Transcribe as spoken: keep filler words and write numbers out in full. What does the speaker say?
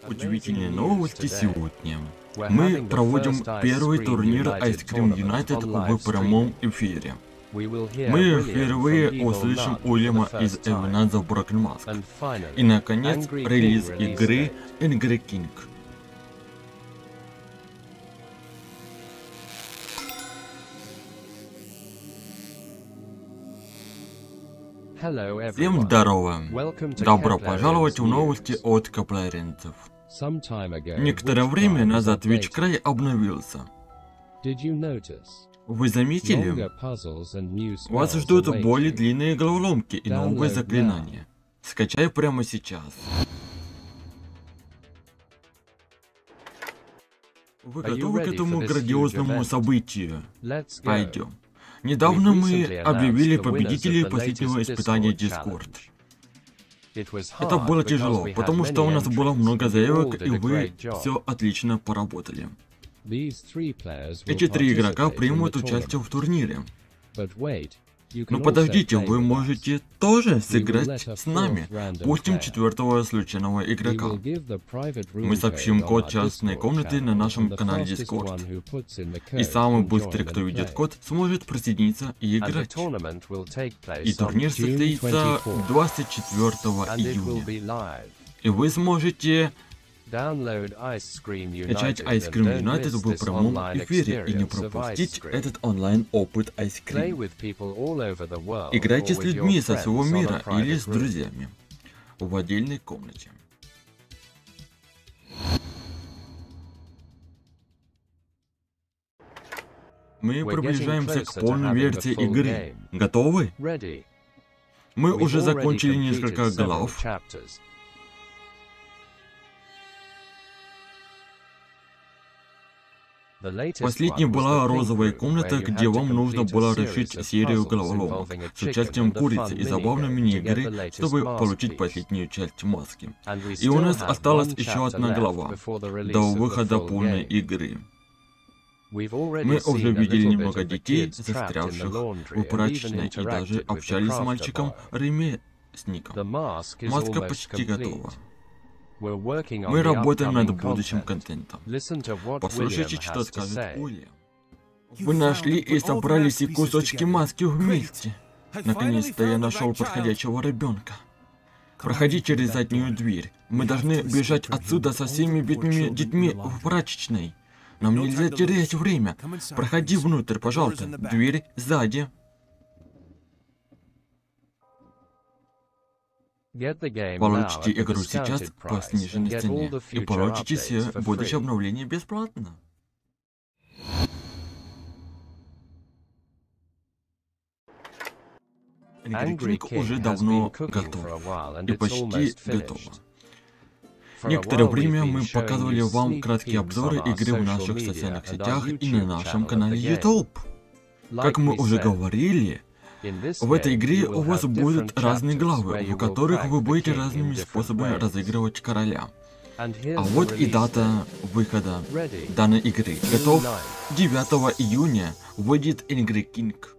Удивительные новости сегодня. Мы проводим первый турнир Ice Cream United в прямом эфире. Мы впервые услышим Уильяма из Evidence of Broken Mask. И наконец, релиз игры Angry King. Всем здорово! Добро пожаловать в новости от капларинцев. Некоторое время назад Twitch.Cry обновился. Вы заметили? Вас ждут более длинные головоломки и новые заклинания. Скачай прямо сейчас. Вы готовы к этому грандиозному событию? Пойдем. Недавно мы объявили победителей последнего испытания Discord. Это было тяжело, потому что у нас было много заявок, и вы все отлично поработали. Эти три игрока примут участие в турнире. Но подождите, вы можете тоже сыграть с нами. Пустим четвертого случайного игрока. Мы сообщим код частной комнаты на нашем канале Discord. И самый быстрый, кто видит код, сможет присоединиться и играть. И турнир состоится двадцать четвёртого июня. И вы сможете скачать Ice Cream United в прямом эфире и не пропустить этот онлайн-опыт Ice Cream. Играйте с людьми со всего мира или с друзьями в отдельной комнате. Мы приближаемся к полной версии игры. Готовы? Мы уже закончили несколько глав. Последней была розовая комната, где вам нужно было решить серию головоломок с участием курицы и забавной мини-игры, чтобы получить последнюю часть маски. И у нас осталась еще одна глава до выхода полной игры. Мы уже видели немного детей, застрявших в прачечной, и даже общались с мальчиком-ремесленником. Маска почти готова. Мы работаем над будущим контентом. Послушайте, что скажет Уильям. Вы нашли и собрали все кусочки маски вместе. Наконец-то я нашел подходящего ребенка. Проходи через заднюю дверь. Мы должны бежать отсюда со всеми бедными детьми в прачечной. Нам нельзя терять время. Проходи внутрь, пожалуйста. Дверь сзади. Получите игру сейчас по сниженной цене и получите все будущие обновления бесплатно. Angry King уже давно готов и почти готов. Некоторое время мы показывали вам краткие обзоры игры в наших социальных сетях и на нашем канале YouTube. Как мы уже говорили, в этой игре у вас будут разные главы, в которых вы будете разными способами разыгрывать короля. А вот и дата выхода данной игры. Готов? девятого июня выйдет Angry King.